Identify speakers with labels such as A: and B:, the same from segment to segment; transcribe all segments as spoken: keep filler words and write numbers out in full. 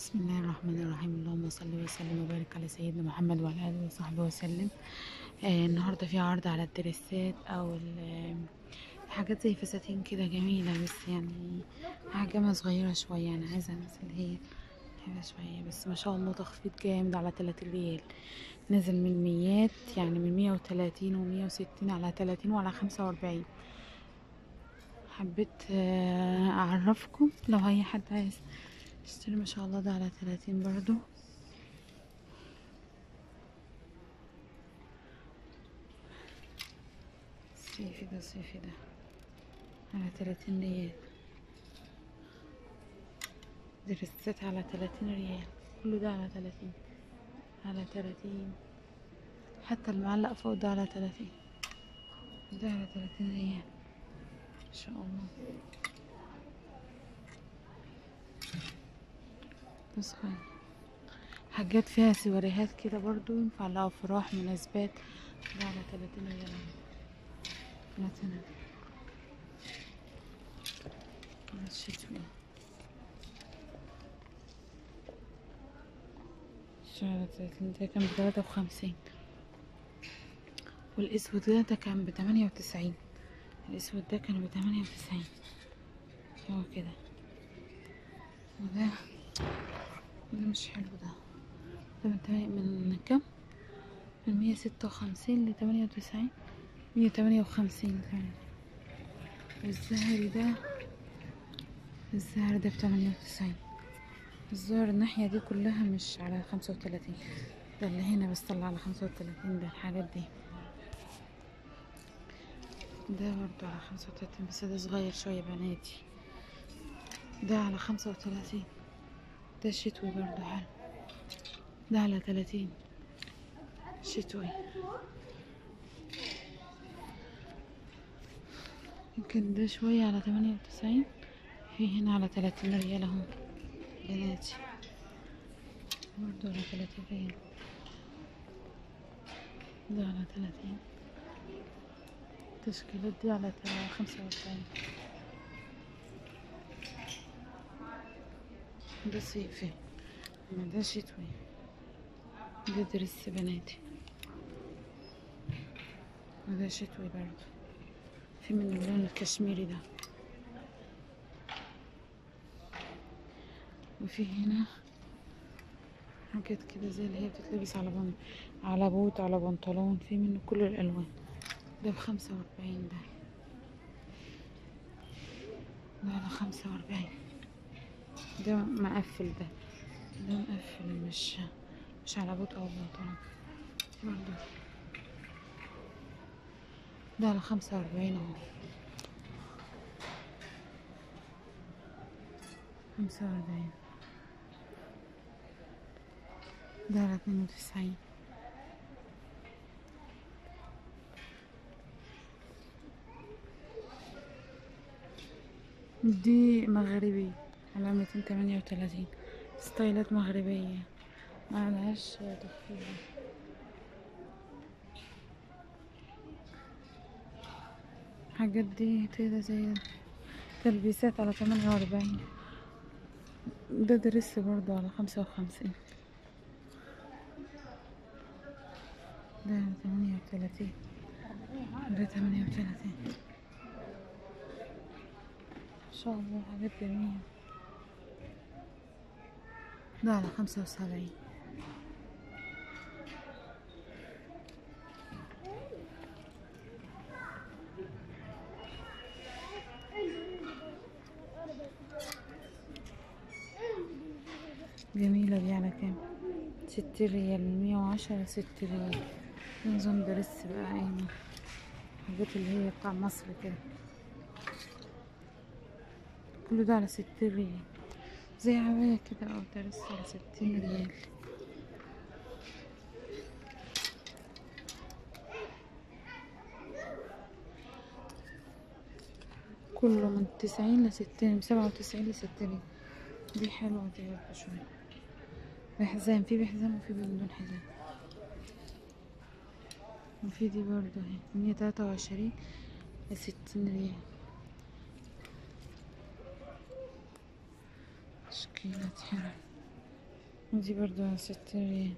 A: بسم الله الرحمن الرحيم. اللهم صل وسلم وبارك على سيدنا محمد وعلى اله وصحبه وسلم. آه النهارده في عرض على الدريسات او ال- حاجات زي فساتين كده جميله، بس يعني حجمها صغيره شويه. انا عايزه مثلا هي حاجه شويه، بس ما شاء الله تخفيض جامد على تلاتين ريال. نزل من ميات، يعني من مية وتلاتين ومية وستين على تلاتين وعلى خمسة واربعين. حبيت آه، اعرفكم لو اي حد عايز اشتري. ما شاء الله ده على تلاتين برضو. صيفي ده صيفي ده على تلاتين ريال. درست على تلاتين ريال. كله ده على تلاتين، على تلاتين. حتى المعلق فوق ده على تلاتين. ده على تلاتين ريال ما شاء الله. بس خير. حاجات فيها سواريهات كده برضو ينفع لأفراح مناسبات. ده على تلاتين ريال مثلا. ده الشتوي على تلاتين. ده كان بتلاتة وخمسين. والاسود ده ده كان بتمانية وتسعين. الاسود ده كان بتمانية وتسعين. هو كده. وده ده مش حلو ده. ده من تمانية من كام؟ من مية ستة وخمسين لتمانية وتسعين. مية تمانية وخمسين كمان. والزهري ده الزهر ده بتمانية وتسعين. الزهر الناحية دي كلها مش على خمسة وتلاتين. ده اللي هنا بس طلع على خمسة وتلاتين. ده الحاجات دي. ده برضو على خمسة وتلاتين، بس ده صغير شوية بناتي. ده على خمسة وتلاتين. ده شتوي برضو حلو. ده على تلاتين شتوي. يمكن ده شوية على تمانية وتسعين. في هنا على تلاتين ريال اهو بناتي. برضو على تلاتين ريال. ده على تلاتين. التشكيلات دي على خمسة واربعين. ده صيفي. ما ده شتوي. ده درس بناتي. وده شتوي برضو. في من اللون الكشميري ده. وفي هنا حاجات كده زي اللي هي بتتلبس على بن... على بوت على بنطلون. في منه كل الالوان. ده بخمسة واربعين. ده ده على خمسة واربعين. ده مقفل. ده ده مقفل، مش مش على بوت او بنطلون برضو. ده على خمسة واربعين اهو. خمسة واربعين. ده على اتنين وتسعين. دي مغربي على ميتين تمانية وتلاتين. ستايلات مغربية معلهاش تخفيض. حاجات دي كده زي تلبيسات على تمانية واربعين. ده درس برضو على خمسة وخمسين. ده على تمانية وتلاتين. ده تمانية وتلاتين. ما شاء الله حاجات جميلة. ده على خمسة وسبعين. جميلة دي على كام؟ ستين ريال. من مية وعشرة ستين ريال. نظام درس بقى ايه، الحاجات اللي هي بتاع مصر كده. كله ده على ستين ريال. زي عباية كده او درس على ستين ريال. كله من تسعين لستين، من سبعة وتسعين لستين. دي حلوة دي برضه شوية. بحزام، في بحزام وفي بدون حزام. وفي دي برضه اهي مية تلاتة وعشرين لستين ريال. تشكيلات حلوة. دي برضو على ستين ريال،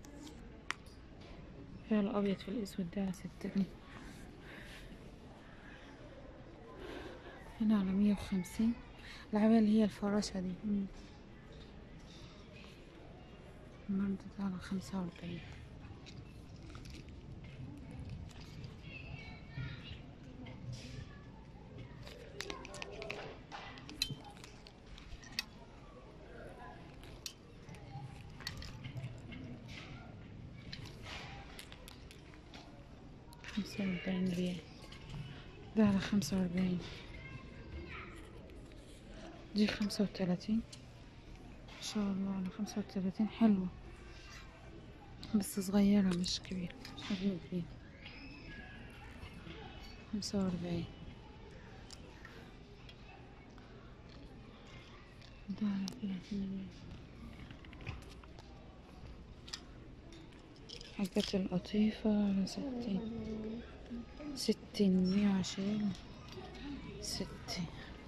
A: فيها الابيض في الاسود ده على ستين. هنا على مية وخمسين العباية اللي هي الفراشة دي. برضو ده على خمسة واربعين. خمسة واربعين ريال، ده على خمسة واربعين. دي خمسة وتلاتين ما شاء الله، على خمسة وتلاتين حلوة بس صغيرة مش كبيرة، مش حجم كبير. خمسة واربعين. ده على تلاتين ريال. حاجات القطيفة على ستين. ستين مية وعشرين ستين.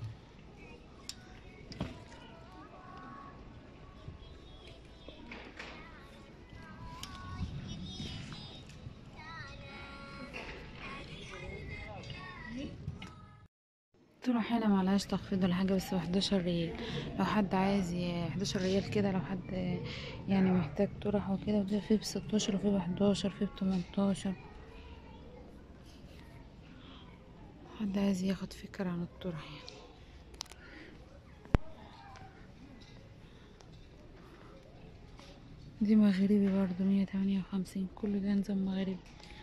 A: تروح هنا معلهاش تخفيض ولا حاجة، بس بحداشر ريال لو حد عايز ي- حداشر ريال كده لو حد يعني محتاج طرح وكده. وده فيه بستاشر وفيه بحداشر فيه بتمنتاشر، حد عايز ياخد فكرة عن الطرح يعني. دي مغربي برضو مية تمانية وخمسين، كل ده نظام مغربي.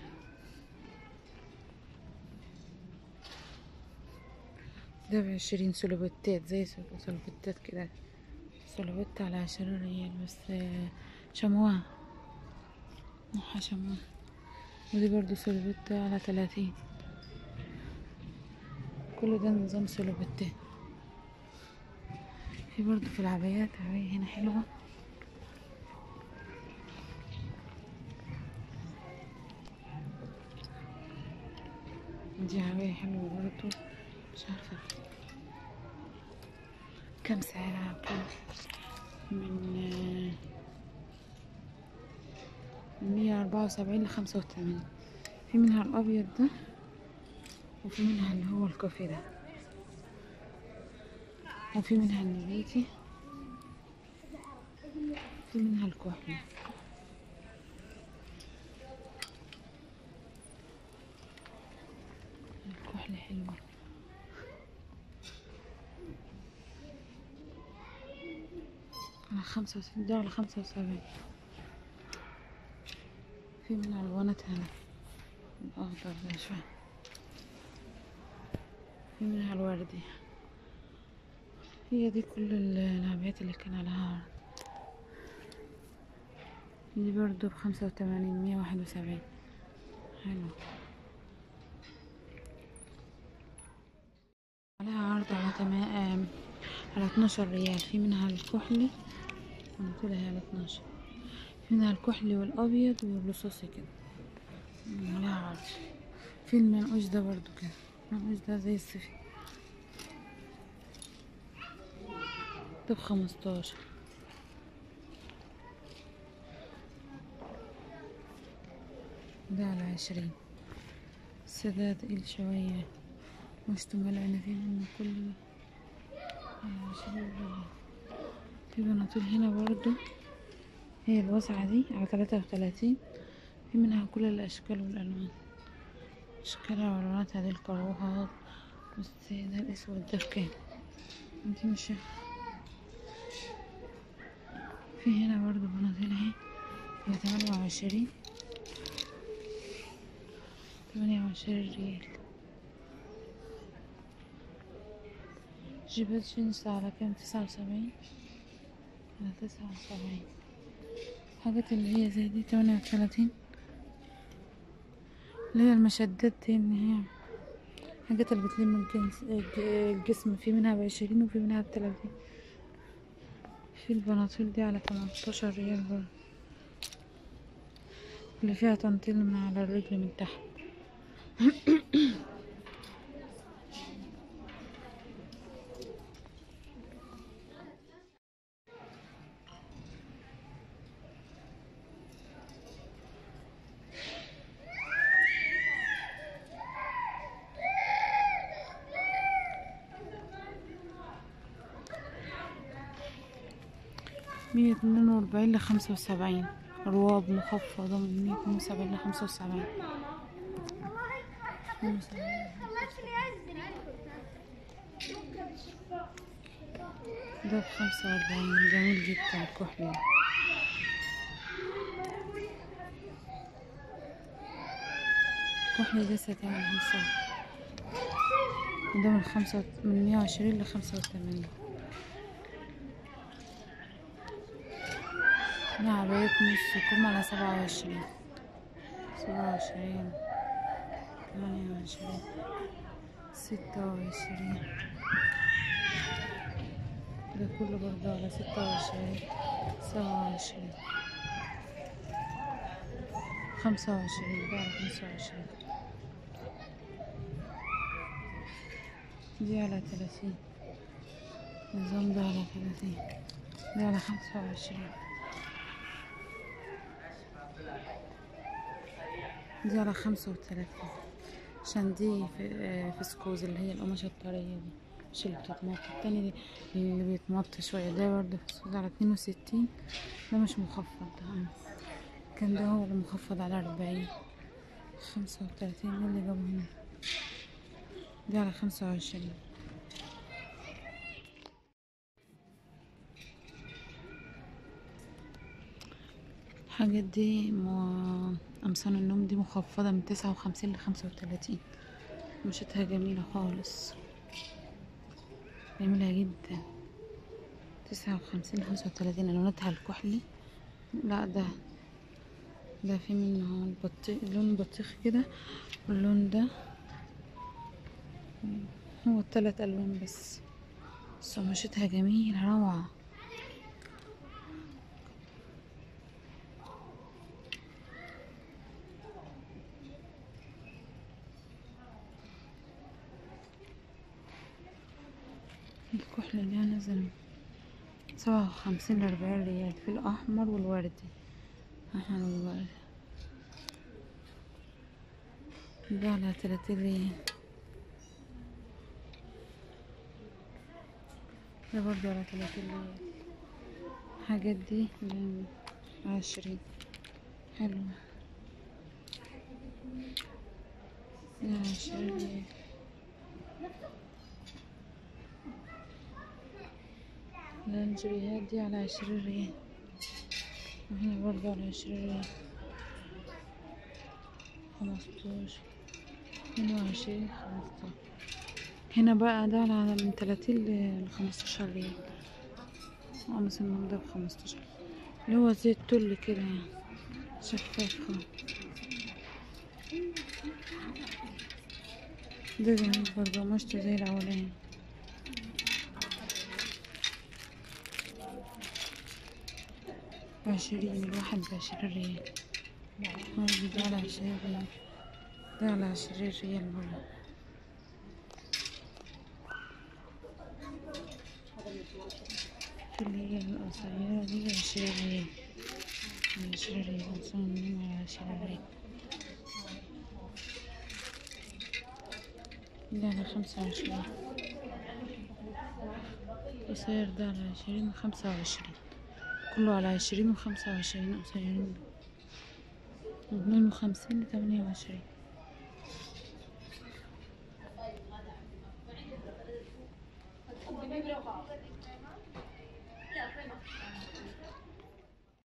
A: ده بعشرين سلوبتات زي سل- سلوبتات كده، سلوبت على عشرين ريال بس شمواه نوعها شمواه. ودي برضو سلوبت على تلاتين، كل ده نظام سلوبتات. في برضو في العبايات عباية هنا حلوة، دي عباية حلوة برضو مش عارفة كام سعرها كام، من من مية أربعة وسبعين لخمسة وتمانين. في منها الأبيض ده وفي منها اللي هو الكافي ده وفي منها النبيتي، في منها الكحلي. الكحلي حلوة على خمسة وستين، ده على خمسة وسبعين. في منها الوانات هنا الأخضر ده شوية، في منها الوردي. هي دي كل العبايات اللي كان عليها عرض. دي برضو بخمسة وتمانين مية واحد وسبعين، حلو. عليها عرض على تمام على اتناشر ريال. في منها الكحلي، انا قلت لها على اتناشر. في منها الكحلي والابيض والرصاصي كده عليها عرض. في المنقوش ده برضو كده، المنقوش ده زي السفي ده بخمستاشر. ده على عشرين، بس ده تقيل شوية مش تملعنا فيه منه كل ده على عشرين ريال. في بناطيل هنا برضو هي الواسعة دي على تلاتة وتلاتين، في منها كل الأشكال والألوان، أشكالها وألواناتها. دي الكروهات، بس ده الأسود ده بكام؟ دي مش في هنا برضو بناطيل اهي على تمانية وعشرين تمانية وعشرين ريال. جيبات جينز على كام؟ تسعة وسبعين، على تسعة وسبعين. حاجات اللي هي زي دي تمانية وتلاتين، اللي هي المشدات دي، اللي هي حاجات اللي بتلم الجنس الجسم. في منها بعشرين وفي منها بتلاتين. في البناطيل دي على تمنتاشر ريال برضه، اللي فيها تنطيل من على الرجل من تحت. مية اتنين وأربعين لخمسة وسبعين، رواب مخفضة من مية اتنين وسبعين لخمسة وسبعين. ده بخمسة وأربعين، جميل جدا الكحلي. الكحلي ده ستان خمسة، ده من خمسة من مية وعشرين لخمسة وثمانين. ده عباية نص كم على سبعة وعشرين، سبعة وعشرين، ثمانية وعشرين، ستة وعشرين. ده كله برضه على ستة وعشرين، سبعة وعشرين، خمسة وعشرين. ده على خمسة وعشرين. دي على ثلاثين، النظام ده على ثلاثين. ده على خمسة وعشرين. دي على خمسة وثلاثين، عشان دي في فسكوز اللي هي القماشة الطرية دي، مش اللي بتتمط. التاني دي اللي بيتمط شوية. ده برضه فسكوز على اتنين وستين. ده مش مخفض، ده كان ده هو المخفض على أربعين. خمسة وثلاثين ده اللي جابه هنا. دي على خمسة وعشرين. الحاجات دي مو... قمصان النوم دي مخفضة من تسعة وخمسين لخمسة وتلاتين. مشيتها جميلة خالص، جميلة جدا. تسعة وخمسين لخمسة وتلاتين. ألوانتها الكحلي. لا ده ده في منه البطيخ، لون بطيخ كده، واللون ده. هو التلات ألوان بس، بس قماشتها جميلة روعة. الكحل ده نزل سبعة وخمسين لأربعين ريال، في الأحمر والوردي. أحمر والوردي. ده على تلاتين ريال. ده برضه على تلاتين ريال. الحاجات دي عشرين، حلوة. ده عشرين ريال. اللانجريات دي على عشرين ريال، وهنا برضه على عشرين ريال. خمستاشر، اتنين وعشرين، خمستاشر. هنا بقى ده على من تلاتين لخمستاشر ريال. قميص النوم ده بخمستاشر، اللي هو زي التل كده يعني، شفاف. ده جميل برضه، قماشته زي الأولاني. بعشرين، الواحد بعشرين ريال. برضه ده على عشرين ريال. ده على عشرين ريال برضه. اللي هي القصيرة دي بعشرين ريال. بعشرين ريال، قمصان النوم على عشرين ريال. ده على خمسة وعشرين. قصير ده على عشرين وخمسة وعشرين. كله على عشرين وخمسة وعشرين قصيرين. اتنين وخمسين لتمانية وعشرين.